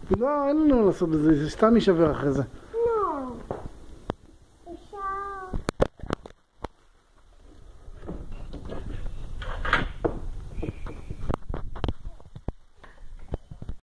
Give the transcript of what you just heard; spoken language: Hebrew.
לא, אין לנו לעשות את זה, זה סתם יישבר אחרי זה.